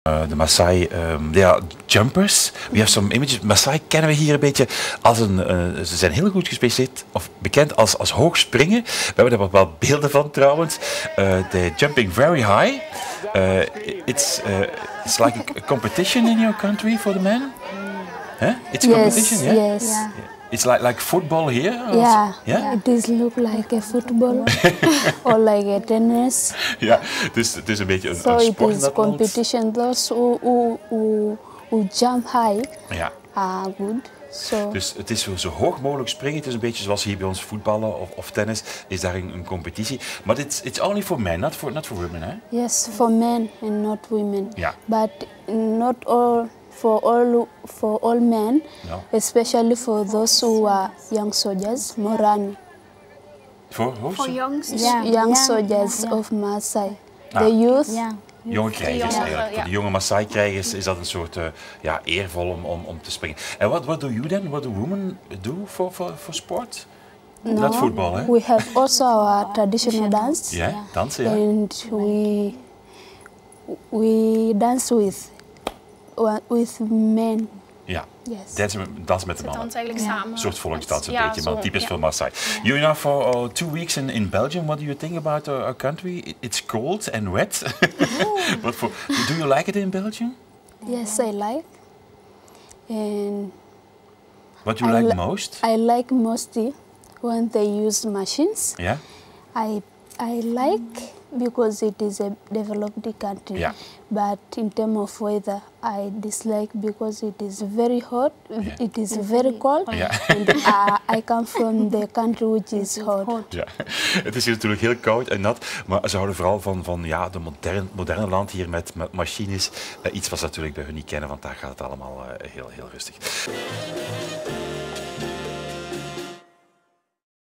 De Maasai, ja, jumpers. We have some images. Maasai kennen we hier een beetje als ze zijn heel goed gespecialiseerd of bekend als hoog springen. We hebben er wel beelden van trouwens. They're jumping very high. It's like a competition in your country for the men. Huh? It's a competition, yeah? Yes. Yeah. It's like football here? Yeah. It is look like a football or like a tennis. Ja, dus het is een beetje een So sport it in is dat land. competition. Those who jump high Ja. are good. So Dus het is zo hoog mogelijk springen. Het is een beetje zoals hier bij ons voetballen of tennis. Is daar een competitie. Maar it's only for men, not for women, hè? yes, for men and not women. Ja. But not all for all men, No. especially for those who are young soldiers, Morani. Voor youngsters? Young soldiers of Maasai. Ah. The youth. Yeah. jonge krijgers jonge, eigenlijk. Voor de jonge Maasai-krijgers is dat een soort eervol om te springen. En what do you then? What do women do for sport? No, Not voetbal, hè? we have also our traditional dance. Ja, dansen, ja. And we dance with men. Ja. Yes. Dans met de mannen. Dans eigenlijk samen. Een soort volksdans een Ja, beetje, maar zo, typisch ja. voor Maasai. You're now for 2 weeks in Belgium. What do you think about our country? It's cold and wet. But do you like it in Belgium? Yes, I like. And What do you like most? I like mostly when they use machines. Yeah? I like because it is a developed country. Yeah. But in terms of weather, I dislike because it is very hot. Yeah. It is very cold. Ja. And I come from the country which is hot. Ja, het is hier natuurlijk heel koud en nat, maar ze houden vooral van ja, de moderne land hier met machines. Iets wat ze natuurlijk bij hun niet kennen, want daar gaat het allemaal heel rustig.